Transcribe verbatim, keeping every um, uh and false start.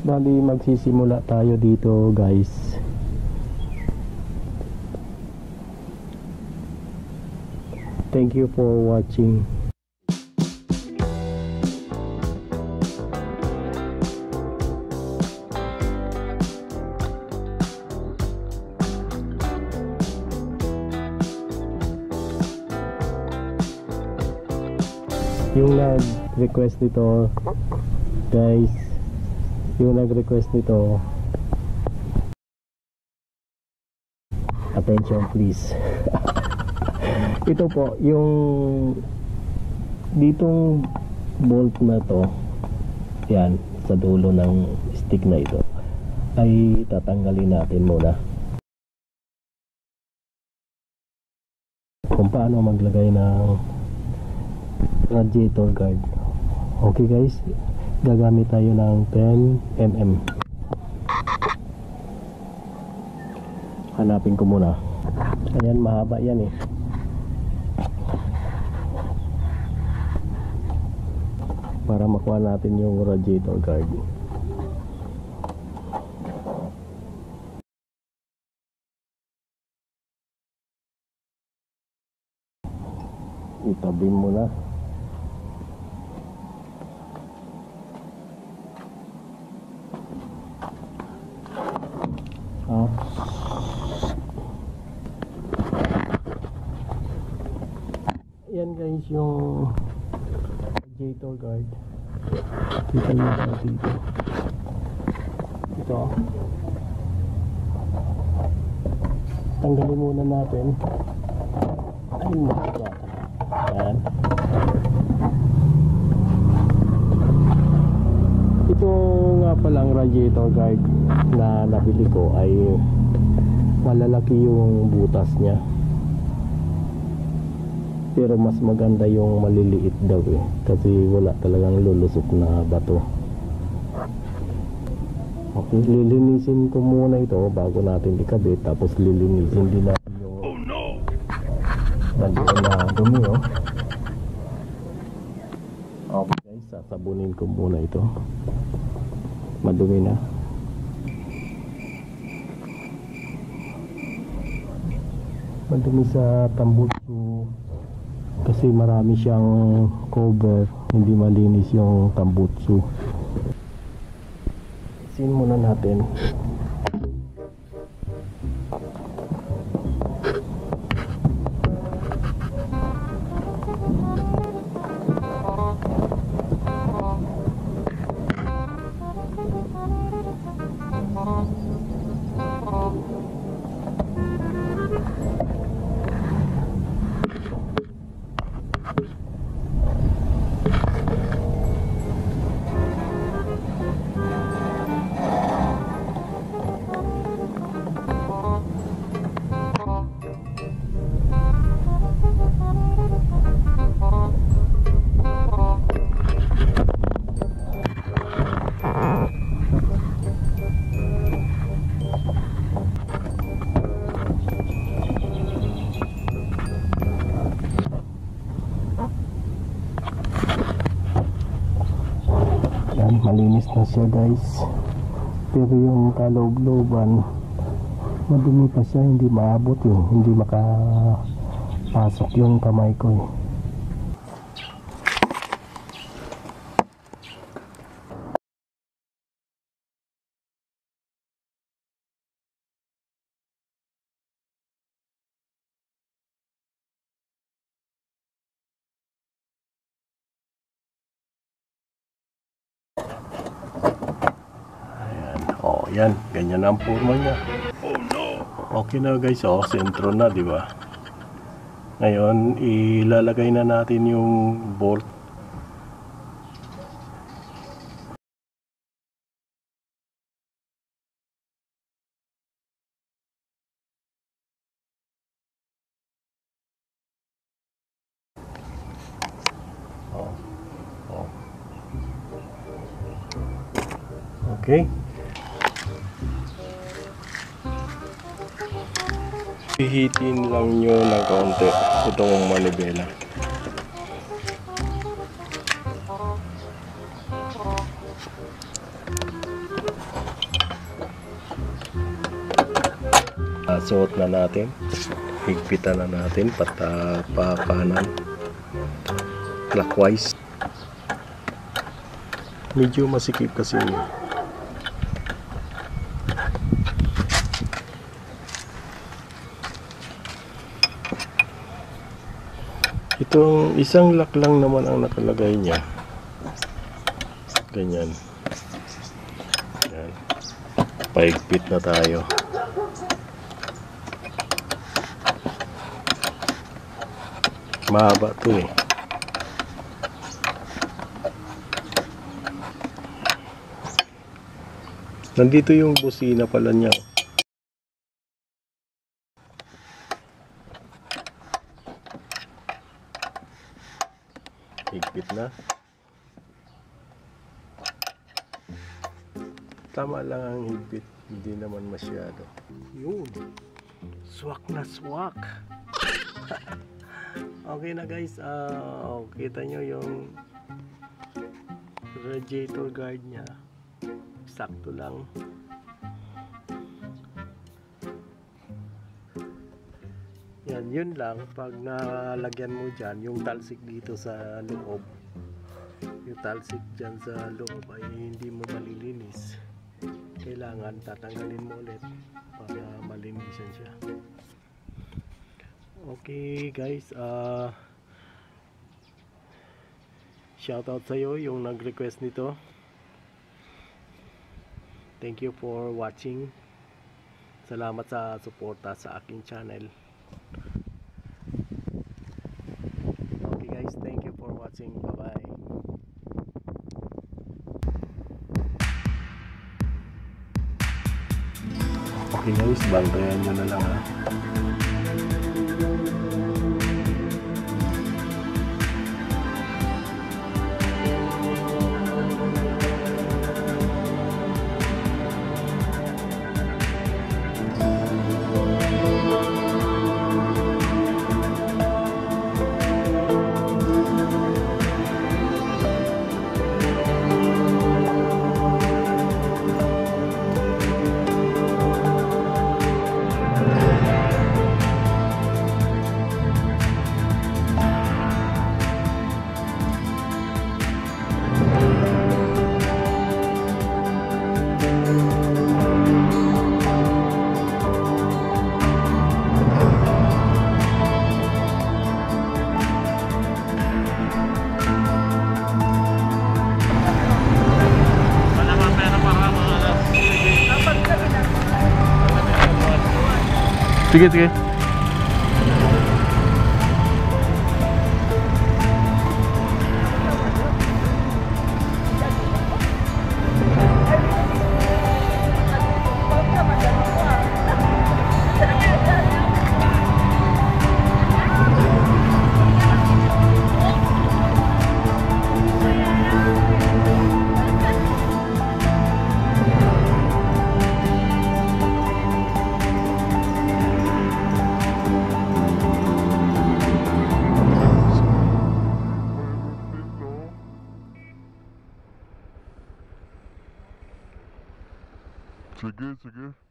Bali magsisimula tayo dito guys. Thank you for watching. Yung nag-request nito guys, yung nag-request nito, attention please. Ito po yung ditong bolt na to, yan sa dulo ng stick na ito ay tatanggalin natin muna kung paano maglagay ng radiator guard. Okay guys, gagamit tayo ng ten millimeter. Hanapin ko muna. Ayan, mahaba yan eh. Para makuha natin yung radiator guard. Itabi mo na. Ah. Yan guys yung radiator guard. Kita nyo ba dito? Ito. Tanggalin muna natin. Ay, mahaba. Yan. Ito nga palang radiator guard na nabili ko ay malalaki yung butas niya. Pero mas maganda yung maliliit daw eh, kasi wala talagang lulusot na bato. Okay, lilinisin ko muna ito bago natin ikabit, tapos lilinisin din natin yung oh no! Nandiyan na dumi oh. Okay guys, sasabunin ko muna ito. Madumi na. Madumi sa tambutso kasi marami siyang cover, hindi malinis yung tambutso. Sin muna natin. Malinis na siya guys, pero yung kaloob-looban madumi pa siya, hindi maabot eh, hindi makapasok yung kamay ko eh. Yan, ganyan ang forma niya. Oh no. Okay na guys, oh, sentro na, di ba? Ngayon, ilalagay na natin yung bolt. Oh. Oh. Okay. Hihitin lang nyo ng kaunti itong manibela. Isuot na natin. Higpitan na natin pata pa kanan. Clockwise. Medyo masikip kasi itong isang lock lang naman ang nakalagay niya. Ganyan. Yan. Paigpit na tayo. Mahaba to eh. Nandito yung busina pala niya. Higpit na. Tama lang ang higpit, hindi naman masyado. Yun. Swak na swak. Okay na guys, uh, kita nyo yung radiator guard nya. Sakto lang. Yan, yun lang. Pag nalagyan mo dyan, yung talsik dito sa loob, yung talsik dyan sa loob ay hindi mo malilinis. Kailangan tatanggalin mo ulit para malinisan siya. Okay guys, uh, shoutout sa'yo yung nag-request nito. Thank you for watching. Salamat sa suporta sa aking channel. Okay guys, thank you for watching. Bye bye. Okay guys, bantayan nyo na lang ha. Sige, sige. Sige, sige.